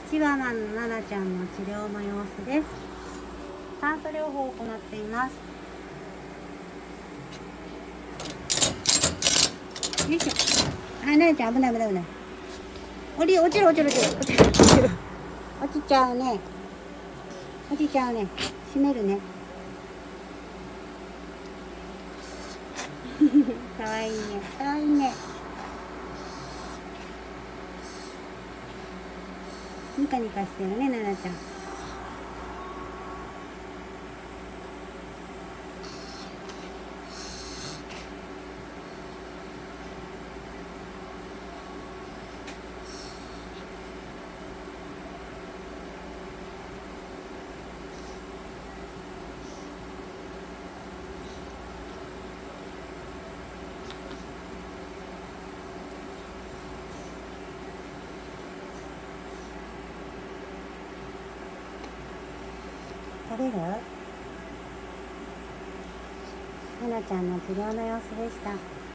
チワワのナナちゃんの治療の様子です。酸素療法を行っています。よいしょ。ナナちゃん危ない危ない危ない。落ちる。落ちちゃうね。落ちちゃうね。閉めるね。かわいいね。かわいいね。ニカニカしてるね、ナナちゃん。食べる？ナナちゃんの治療の様子でした。